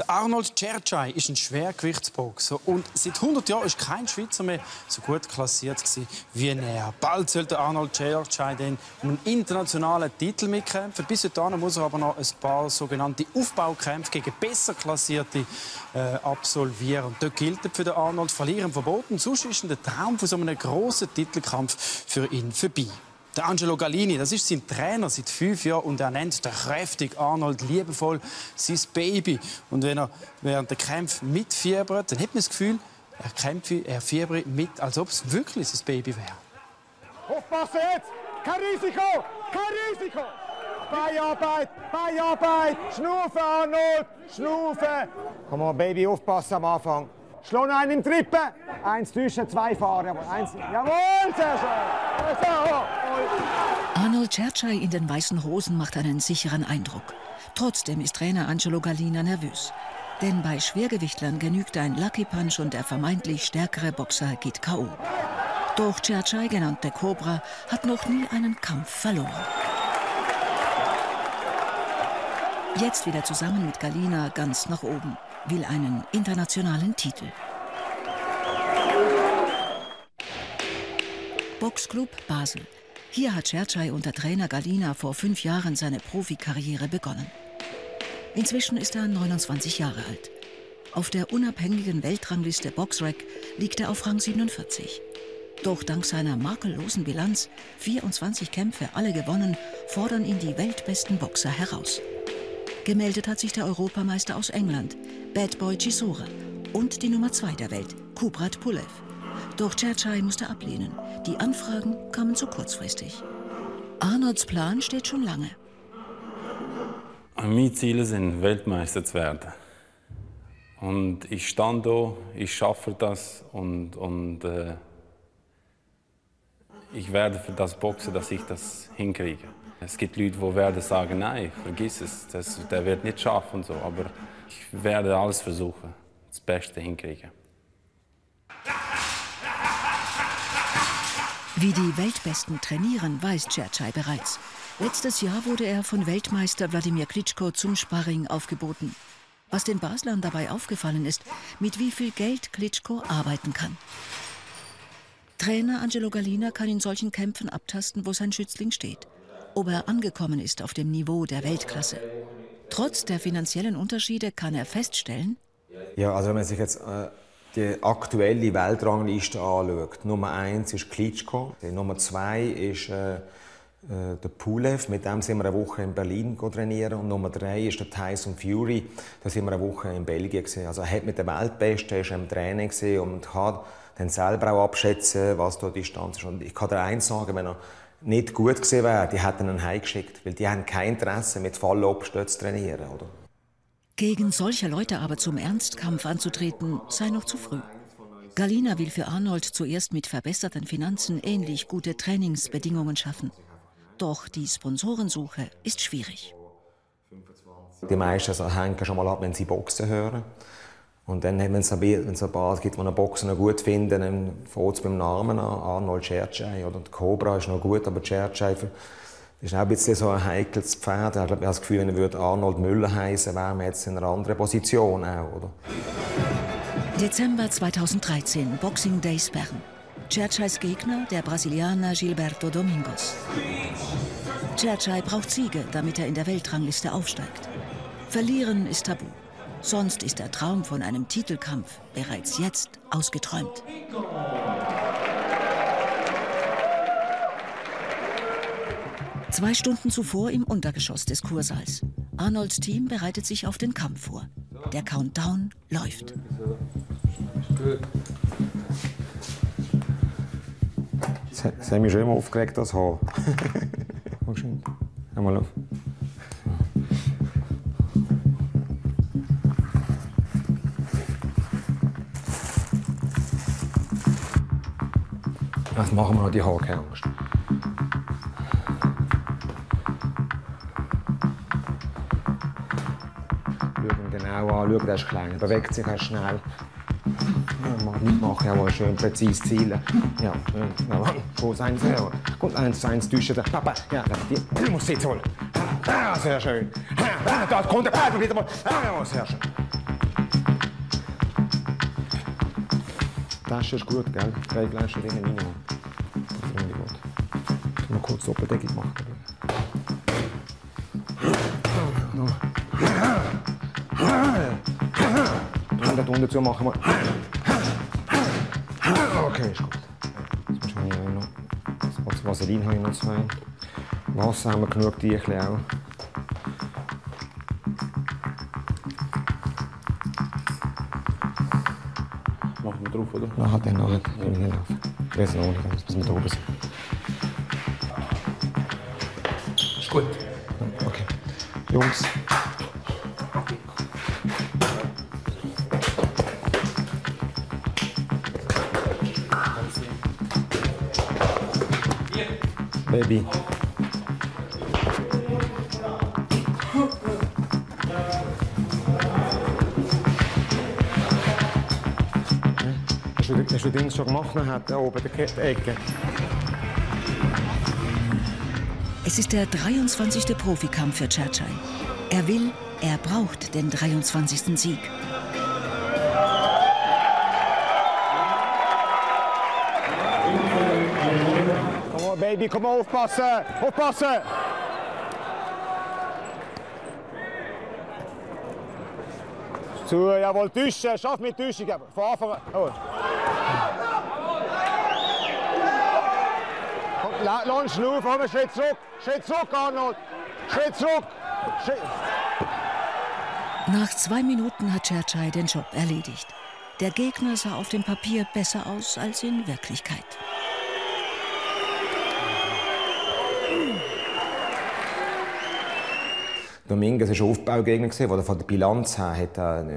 Arnold Cercai ist ein Schwergewichtsboxer und seit 100 Jahren ist kein Schweizer mehr so gut klassiert wie er. Bald sollte Arnold Cercai dann um einen internationalen Titel mitkämpfen. Bis dahin muss er aber noch ein paar sogenannte Aufbaukämpfe gegen besser Klassierte absolvieren. Und dort gilt für den Arnold Verlieren verboten. Sonst ist der Traum von so einem grossen Titelkampf für ihn vorbei. Der Angelo Gallini, das ist sein Trainer seit 5 Jahren und er nennt den kräftigen Arnold liebevoll sein Baby. Und wenn er während der Kämpfe mitfiebert, dann hat man das Gefühl, er fiebert mit, als ob es wirklich sein Baby wäre. Aufpassen jetzt! Kein Risiko! Kein Risiko! Beinarbeit! Beinarbeit! Schnaufen, Arnold! Schnaufen! Komm mal, Baby, aufpassen am Anfang. Schlag einen im Trippen. 1 täuschen, 2 fahren. Jawohl, sehr schön. Arnold Cercai in den weißen Hosen macht einen sicheren Eindruck. Trotzdem ist Trainer Angelo Gallina nervös. Denn bei Schwergewichtlern genügt ein Lucky Punch und der vermeintlich stärkere Boxer geht K.O. Doch Cercai, genannt der Cobra, hat noch nie einen Kampf verloren. Jetzt wieder zusammen mit Gallina ganz nach oben. Will einen internationalen Titel. Boxclub Basel. Hier hat Cercai unter Trainer Gallina vor 5 Jahren seine Profikarriere begonnen. Inzwischen ist er 29 Jahre alt. Auf der unabhängigen Weltrangliste Boxrec liegt er auf Rang 47. Doch dank seiner makellosen Bilanz, 24 Kämpfe, alle gewonnen, fordern ihn die weltbesten Boxer heraus. Gemeldet hat sich der Europameister aus England, Bad Boy Chisora, und die Nummer 2 der Welt, Kubrat Pulev. Doch Cercai musste ablehnen. Die Anfragen kamen zu kurzfristig. Arnolds Plan steht schon lange. Meine Ziele sind, Weltmeister zu werden. Und ich stand da, ich schaffe das und ich werde für das boxen, dass ich das hinkriege. Es gibt Leute, die werden sagen, nein, vergiss es, der wird nicht schaffen und so. Aber ich werde alles versuchen, das Beste hinkriegen. Wie die Weltbesten trainieren, weiß Cercai bereits. Letztes Jahr wurde er von Weltmeister Wladimir Klitschko zum Sparring aufgeboten. Was den Baslern dabei aufgefallen ist, mit wie viel Geld Klitschko arbeiten kann. Trainer Angelo Gallina kann in solchen Kämpfen abtasten, wo sein Schützling steht. Ob er angekommen ist auf dem Niveau der Weltklasse. Trotz der finanziellen Unterschiede kann er feststellen: Ja, also wenn man sich jetzt die aktuelle Weltrangliste anschaut, Nummer 1 ist Klitschko, Nummer 2 ist der Pulev, mit dem sind wir eine Woche in Berlin trainieren, und Nummer 3 ist der Tyson Fury, da sind wir eine Woche in Belgien gesehen. Also er hat mit dem Weltbesten ist im Training gesehen und kann dann selber auch abschätzen, was da die Distanz ist. Und ich kann dir eins sagen, wenn er nicht gut gewesen wäre, die hätten ihn heimgeschickt, weil die haben kein Interesse, mit Fallobstehen zu trainieren, oder? Gegen solche Leute aber zum Ernstkampf anzutreten, sei noch zu früh. Gallina will für Arnold zuerst mit verbesserten Finanzen ähnlich gute Trainingsbedingungen schaffen. Doch die Sponsorensuche ist schwierig. Die meisten hängen schon mal ab, wenn sie Boxen hören. Und dann, wenn es ein paar gibt, die einen Boxer noch gut finden, dann fängt es beim Namen an. Arnold Cercai oder Cobra ist noch gut, aber Cercai ist auch ein bisschen so ein heikles Pferd. Ich habe das Gefühl, wenn er Arnold Müller heißen, wäre man jetzt in einer anderen Position auch, oder? Dezember 2013, Boxing Days Bern. Cercais Gegner, der Brasilianer Gilberto Domingos. Cercai braucht Siege, damit er in der Weltrangliste aufsteigt. Verlieren ist tabu. Sonst ist der Traum von einem Titelkampf bereits jetzt ausgeträumt. Zwei Stunden zuvor im Untergeschoss des Kursaals. Arnolds Team bereitet sich auf den Kampf vor. Der Countdown läuft. Das hat mich schon immer aufgeregt, das Haar. Einmal auf. Jetzt machen wir noch die Haare, keine Angst. Schau ihn genau an, schau, der ist klein, bewegt sich ganz schnell. Ja, mitmachen, jawohl, schön präzise zielen. Ja, Schuss 1, ja. Gut, 1 täuschen. Papa, ja, die muss jetzt holen. Ah, sehr schön. Da kommt der Pfeil wieder mal. Ah, sehr schön. Tasche ist gut, gell? 3 Flaschen drinnen rein. Das finde ich gut. Ich muss kurz Doppeldeckung machen. Und da unten zu machen wir. Okay, ist gut. Jetzt muss ich noch. Das Vaseline habe ich noch 2. Wasser haben wir genug, die auch. Machen wir drauf, oder? Nachher dann noch. Das ist noch nicht, bis wir da oben sind. Ist gut. Okay. Jungs. Baby. Hast du Dings schon gemacht? Da oben, die Ecke. Es ist der 23. Profikampf für Cercai. Er braucht den 23. Sieg. Komm on, Baby, komm on, aufpassen! Aufpassen! Zu, jawohl, Tüschen, schaff mit Tüschen. Von Anfang an. Oh. Komm, lass schnaufen, komm, Schritt zurück, Arnold. Schritt zurück. Nach 2 Minuten hat Cercai den Job erledigt. Der Gegner sah auf dem Papier besser aus als in Wirklichkeit. Dominguez war ein Aufbaugegner, der von der Bilanz her hat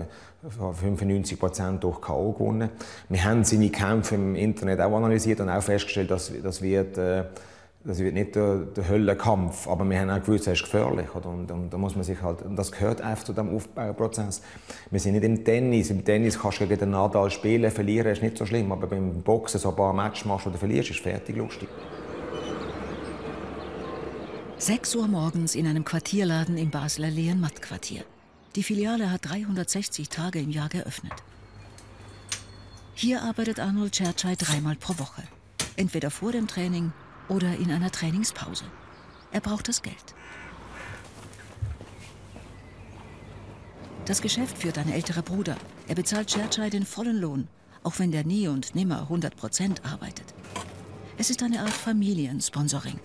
95% durch K.O. gewonnen. Wir haben seine Kämpfe im Internet auch analysiert und auch festgestellt, das wird nicht der Höllenkampf, aber wir haben auch gewusst, er ist gefährlich. Und da muss man sich halt, und das gehört einfach zu diesem Aufbauprozess. Wir sind nicht im Tennis. Im Tennis kannst du gegen den Nadal spielen, verlieren ist nicht so schlimm, aber beim Boxen so ein paar Matches machst, wo du verlierst, ist fertig lustig. 6 Uhr morgens in einem Quartierladen im Basler Lehenmatt-Quartier. Die Filiale hat 360 Tage im Jahr geöffnet. Hier arbeitet Arnold Cercai 3-mal pro Woche. Entweder vor dem Training oder in einer Trainingspause. Er braucht das Geld. Das Geschäft führt ein älterer Bruder. Er bezahlt Cercai den vollen Lohn, auch wenn der nie und nimmer 100% arbeitet. Es ist eine Art Familiensponsoring.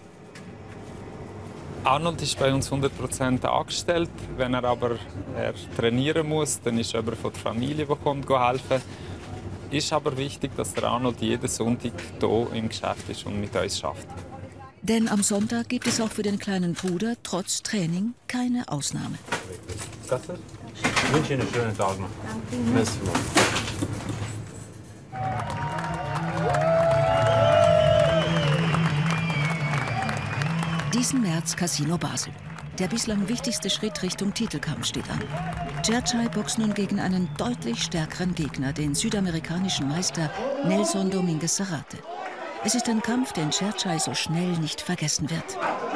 Arnold ist bei uns 100% angestellt. Wenn er aber trainieren muss, dann ist jemand von der Familie, der kommt helfen. Ist aber wichtig, dass der Arnold jeden Sonntag hier im Geschäft ist und mit uns arbeitet. Denn am Sonntag gibt es auch für den kleinen Bruder trotz Training keine Ausnahme. Ich wünsche Ihnen einen schönen Tag noch. Danke. Diesen März Casino Basel. Der bislang wichtigste Schritt Richtung Titelkampf steht an. Cercai boxt nun gegen einen deutlich stärkeren Gegner, den südamerikanischen Meister Nelson Dominguez Zarate. Es ist ein Kampf, den Cercai so schnell nicht vergessen wird.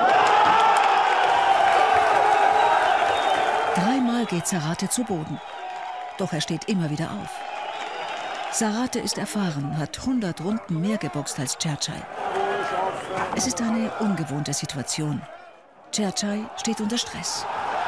3-mal geht Zarate zu Boden. Doch er steht immer wieder auf. Zarate ist erfahren, hat 100 Runden mehr geboxt als Cercai. Es ist eine ungewohnte Situation. Cercai steht unter Stress.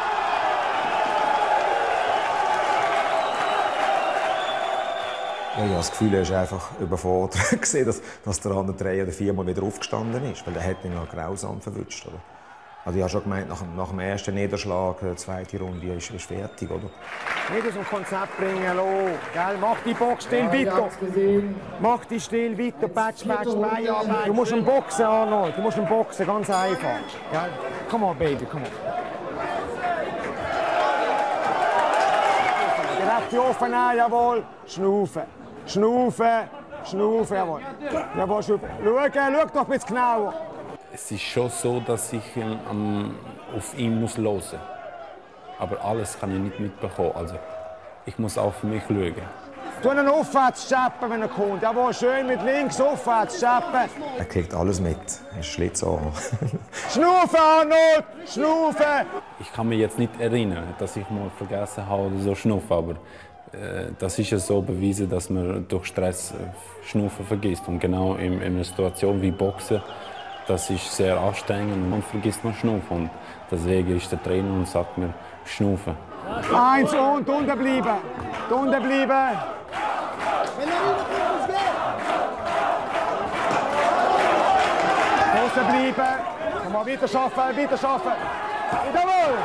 Ja, das Gefühl, er war einfach überfordert, dass der andere 3 oder 4 Mal wieder aufgestanden ist, weil er hat ihn ja grausam verwünscht. Oder? Also ich habe schon gemeint, nach dem ersten Niederschlag, die zweite Runde, ist fertig, oder? Nicht aus dem Konzept bringen lassen. Gell? Mach die Boxstil weiter. Mach die Stil weiter. Batch, Beinarbeit. Du musst ihn boxen, Arnold. Du musst ihn boxen, ganz einfach. Gell? Come on, Baby, come on. Direkt die offen an, jawohl. Schnaufen. Schnaufen. Schnaufen, jawohl. Jawohl, schnaufen. Schau doch ein bisschen genauer. Es ist schon so, dass ich auf ihn muss hören muss. Aber alles kann ich nicht mitbekommen. Also, ich muss auch für mich schauen. Tu ihn aufwärts chappen, wenn er kommt. Jawohl, schön mit links aufwärts chappen. Er kriegt alles mit. Er ist Schlitzohr. Schnaufen, Arnold! Schnaufen! Ich kann mich jetzt nicht erinnern, dass ich mal vergessen habe oder so schnaufen. Aber Das ist ja so bewiesen, dass man durch Stress Schnaufen vergisst. Und genau in einer Situation wie Boxen, das ist sehr anstrengend und man vergisst noch Schnaufen. Und deswegen ist der Trainer und sagt mir, Schnaufen. 1 und unten bleiben. Unten bleiben. Draußen bleiben. Mal weiter schaffen, weiter schaffen. Jawohl!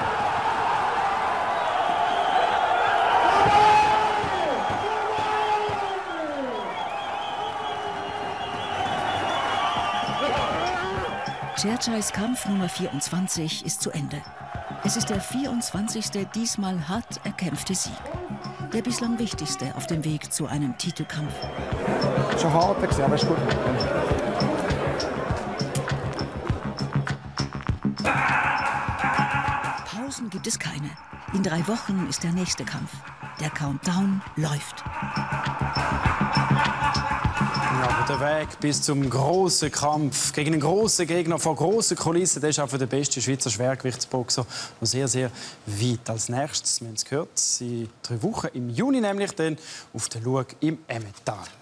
Cercais Kampf Nummer 24 ist zu Ende. Es ist der 24. diesmal hart erkämpfte Sieg. Der bislang wichtigste auf dem Weg zu einem Titelkampf. Schon hart, aber ist gut. Pausen gibt es keine. In 3 Wochen ist der nächste Kampf. Der Countdown läuft. Ja, aber der Weg bis zum grossen Kampf gegen einen grossen Gegner vor grossen Kulissen, das ist auch für den besten Schweizer Schwergewichtsboxer noch sehr, sehr weit. Als nächstes, wir haben es gehört, in 3 Wochen, im Juni nämlich, dann auf der Lug im Emmental.